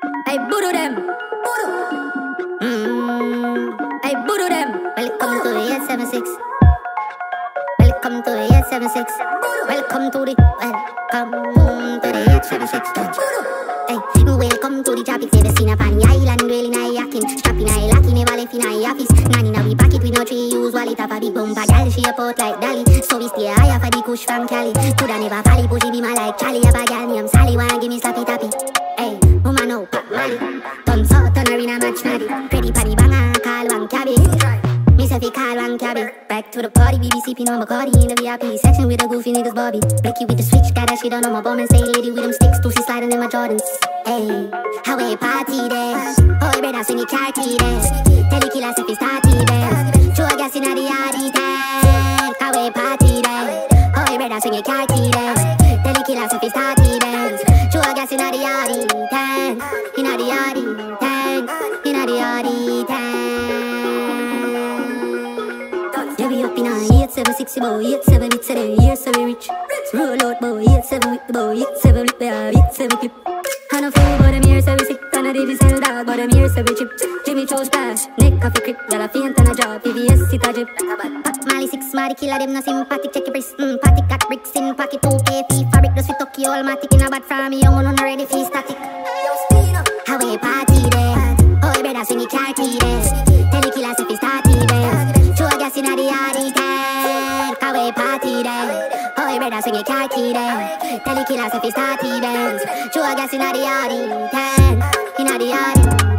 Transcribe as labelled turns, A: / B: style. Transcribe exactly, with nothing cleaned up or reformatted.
A: I boo them. Mm. I boo them. Welcome to the eight seven six. Welcome to the eight seven six. Welcome to the welcome to the eight seven six. Hey, welcome to the tropics. Never seen a funny island, dwelling I yakin. Strapping I lacking, never left in I office. Nanny now we pack it with no tree use wallet. Have a big bumper gal, she a port like Dolly. So we stay higher for the kush from Cali. Coulda never valley, pushy be my like Charlie. Have a gal named Sally, wanna give me slappy tappy. Hey, woman no pop Molly. Turn so, turn her in a match natty. Ready for the banger, call one cabby. Miss if you call one cabby. Back to the party, B B C P on Bacardi. In the V I P section with the goofy niggas Bobby. Blicky with the switch, got that shit on my bum and stay lady with them sticks. Too she sliding in my Jordans. Hey, how we party there? Oh, you better swing your car key there. Tell the killers if it's starty there. Show a gas in the yardy tank. How we party there? Oh, you better swing your car key there. Tell the killers if it's starty there. Show a gas in the yardy tank. In the yardy tank. In the yardy tank. Yeah, we up in a eight seven six, boy, eight seven, it's a day, eight seven rich. Roll out, boy, eight seven with the boy, eight seven with the eight seven clip. And a fool, but I'm here, so we sick, and a Davy sell dog, but I'm here, so we chip. Jimmy chose splash, neck off a crick, y'all a faint and a job, P V S, sit a drip. Pop Molly six, Marty killer, them no sympathetic, check your wrist, mm, party got bricks in pocket, two K, fee, fabric, just with Tokyo, all matic, in a bad from me, young, on ready, fee, static. How we party there? Oh, you better swing your car key there. Tell the killers if it's starty there. Show a gas in the yardy tank. How we party there? Oh, you better swing your car key there. Tell the killers if it's starty there. Show a gas in the yardy tank. In the yardy.